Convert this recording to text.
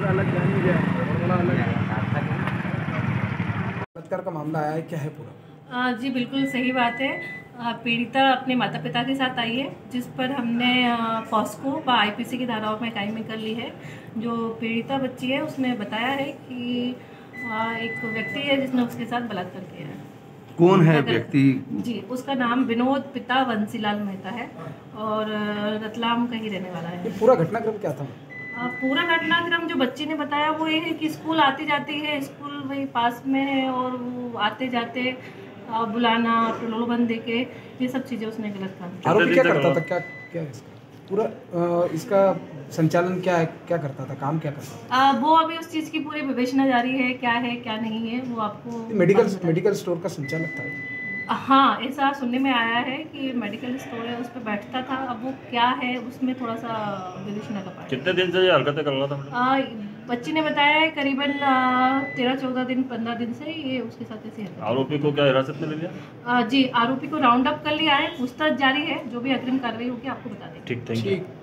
बलात्कार का मामला आया है, क्या है पूरा? जी बिल्कुल सही बात है। पीड़िता अपने माता पिता के साथ आई है, जिस पर हमने पॉस्को व आईपीसी की धाराओं में कार्रवाई कर ली है। जो पीड़िता बच्ची है उसने बताया है कि एक व्यक्ति है जिसने उसके साथ बलात्कार किया है। कौन है व्यक्ति? जी, उसका नाम विनोद पिता वंशीलाल मेहता है और रतलाम का ही रहने वाला है। ये पूरा घटनाक्रम क्या था? पूरा घटनाक्रम जो बच्ची ने बताया वो ये है कि स्कूल आती जाती है, स्कूल वही पास में है और वो आते जाते बुलाना, प्रलोभन देके, ये सब चीज़ें उसने गलत काम किया। आरोपी क्या करता था? क्या क्या है इसका पूरा इसका संचालन क्या है? क्या करता था? काम क्या करता था? वो अभी उस चीज़ की पूरी विवेचना जारी है, क्या है क्या नहीं है वो आपको मेडिकल स्टोर का संचालक था। हाँ, ऐसा सुनने में आया है कि मेडिकल स्टोर है उस पर बैठता था। अब वो क्या है उसमें थोड़ा सा विवेचना का पार्ट। कितने दिन से ये हरकतें कर रहा था? बच्ची ने बताया है करीबन 13-14 दिन 15 दिन से ये उसके साथ ऐसी हरकत। आरोपी को क्या हिरासत में ले लिया? जी, आरोपी को राउंड अप कर लिया है, पूछताछ जारी है, जो भी अग्रिम कार्रवाई होगी आपको बता देंगे। ठीक, थैंक यू।